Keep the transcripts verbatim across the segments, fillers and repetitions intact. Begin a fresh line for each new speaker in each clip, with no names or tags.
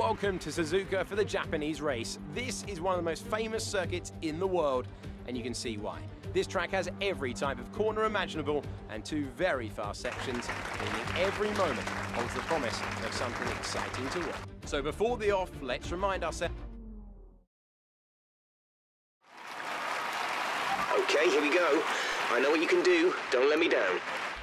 Welcome to Suzuka for the Japanese race. This is one of the most famous circuits in the world, and you can see why. This track has every type of corner imaginable and two very fast sections, meaning every moment holds the promise of something exciting to watch. So before the off, let's remind ourselves.
Okay, here we go. I know what you can do. Don't let me down.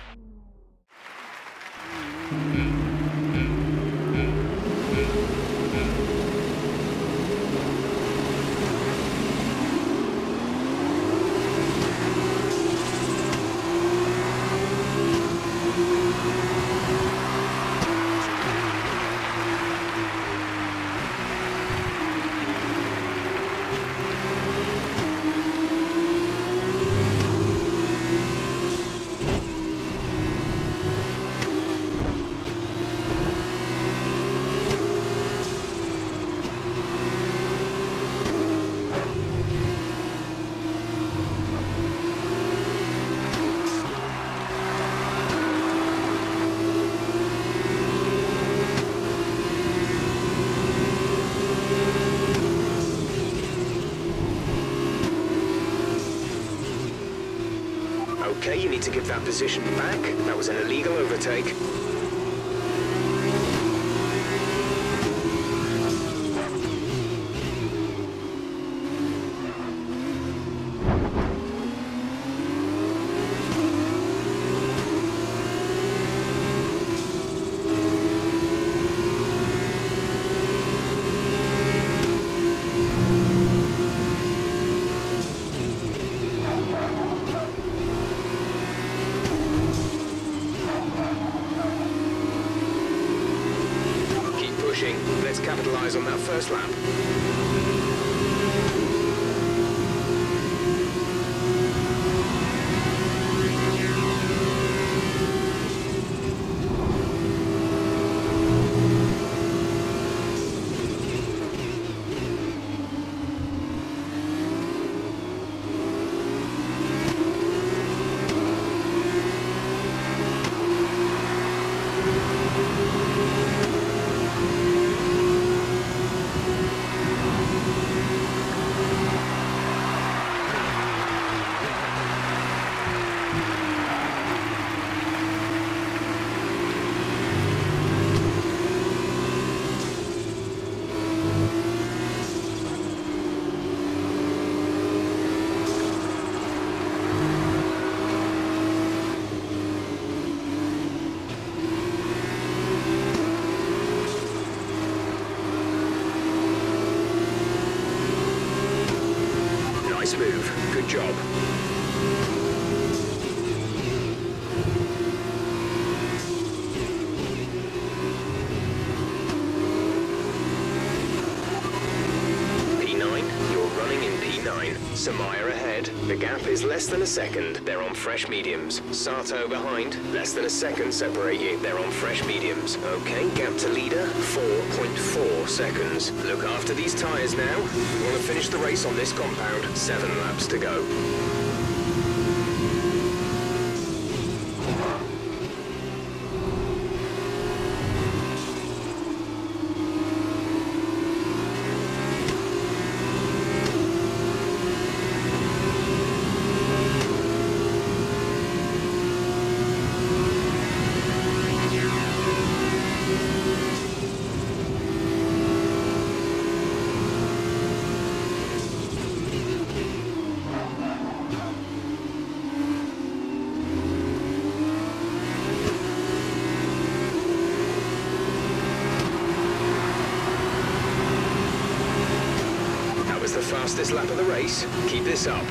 Okay, you need to give that position back. That was an illegal overtake. Let's capitalize on that first lap. Nice move. Good job. P nine, you're running in P nine. Samaya ahead. The gap is less than a second. They're on fresh mediums. Sato behind. Less than a second separate you. They're on fresh mediums. Okay, gap to leader, four point four seconds. Look after these tyres now. We want to finish the race on this compound. Seven laps to go. The fastest lap of the race. Keep this up.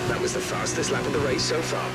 That was the fastest lap of the race so far.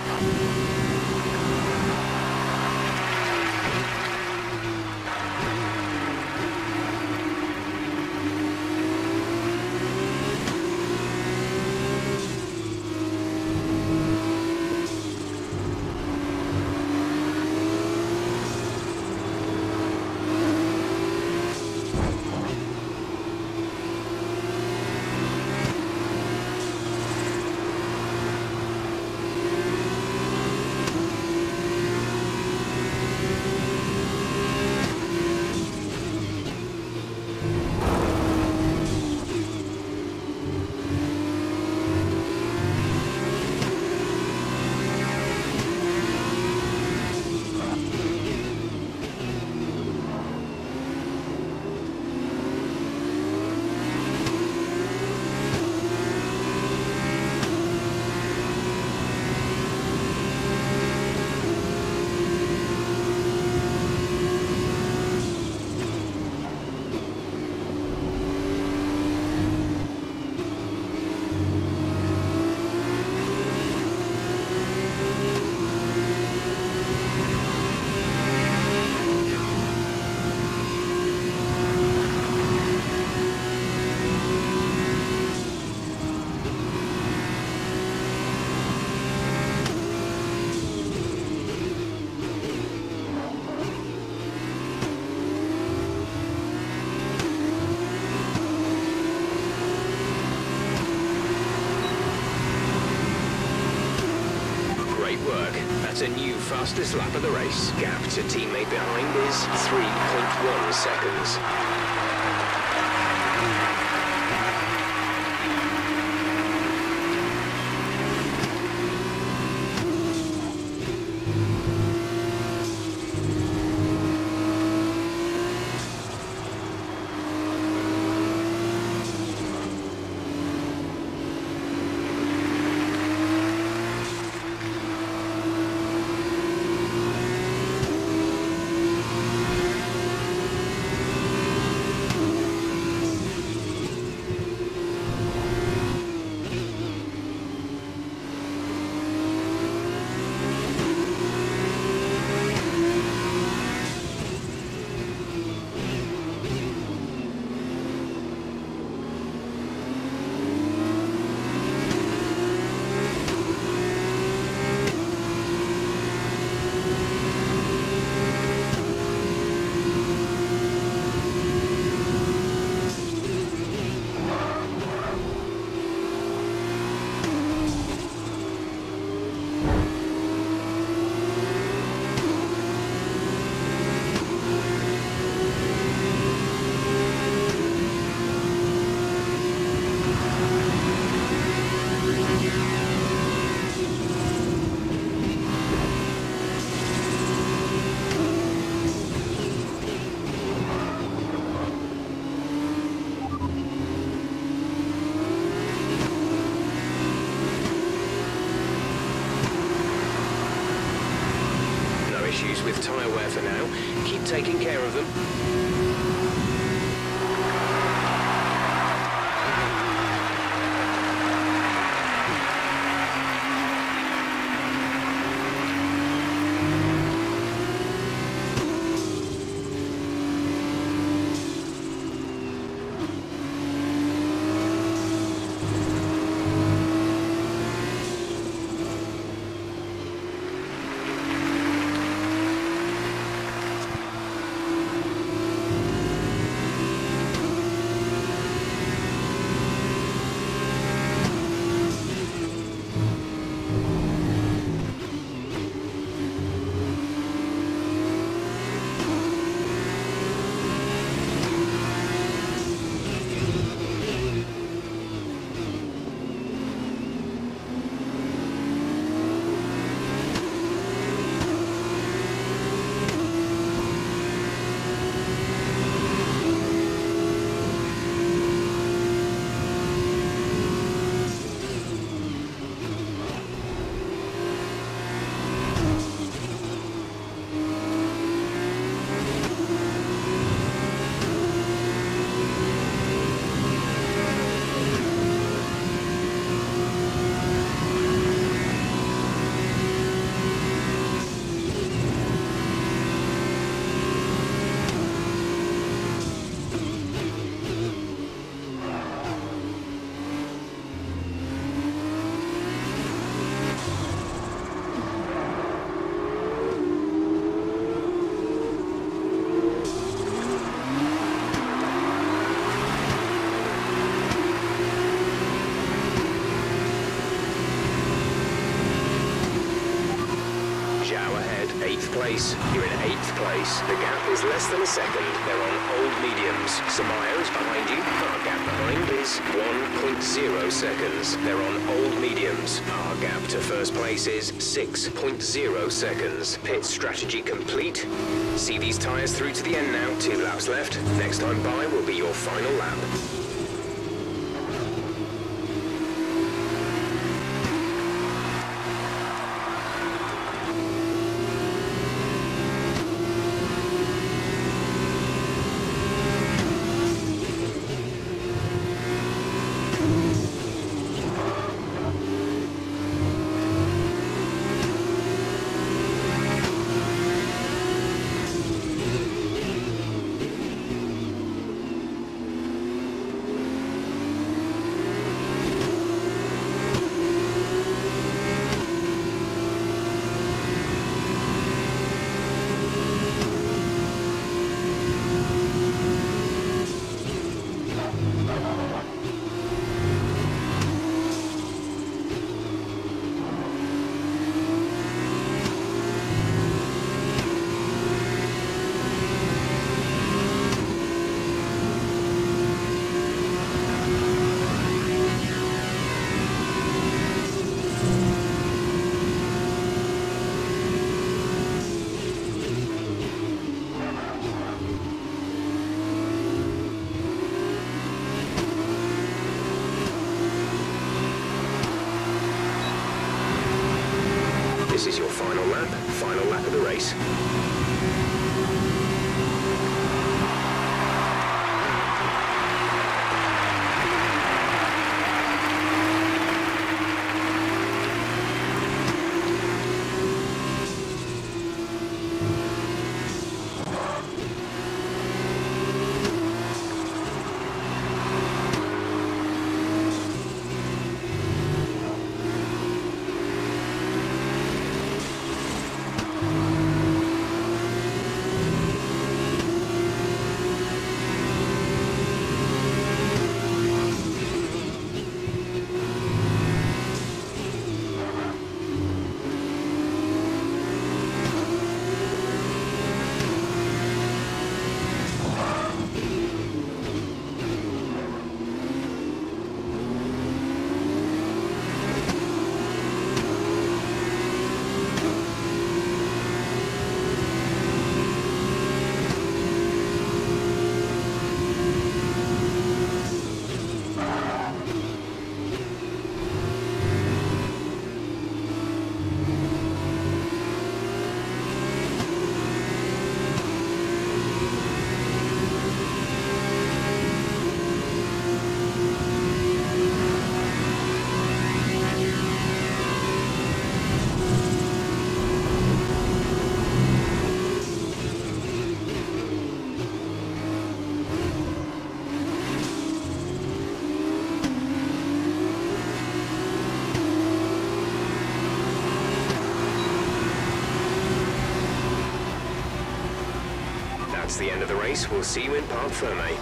That's a new fastest lap of the race. Gap to teammate behind is three point one seconds. With tyre wear for now. Keep taking care of them. place. You're in eighth place. The gap is less than a second. They're on old mediums. Samaya is behind you. Our gap behind is one point zero seconds. They're on old mediums. Our gap to first place is six point zero seconds. Pit strategy complete. See these tyres through to the end now. Two laps left. Next time by will be your final lap. This is your final lap, final lap of the race. That's the end of the race. We'll see you in Parc Fermé.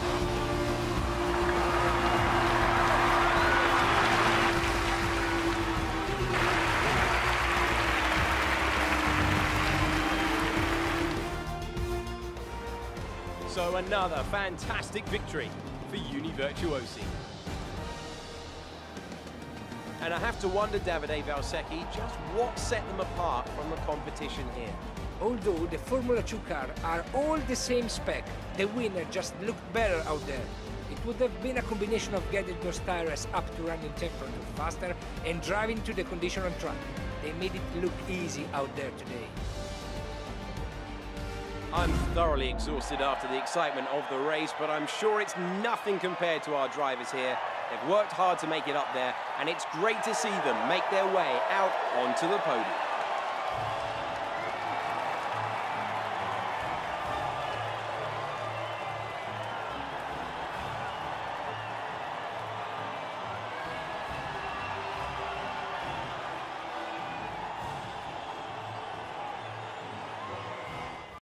So another fantastic victory for Uni Virtuosi. And I have to wonder, Davide Valsecchi, just what set them apart from the competition here.
Although the Formula two cars are all the same spec, the winner just looked better out there. It would have been a combination of getting those tires up to running temperature faster and driving to the condition on track. They made it look easy out there today.
I'm thoroughly exhausted after the excitement of the race, but I'm sure it's nothing compared to our drivers here. They've worked hard to make it up there, and it's great to see them make their way out onto the podium.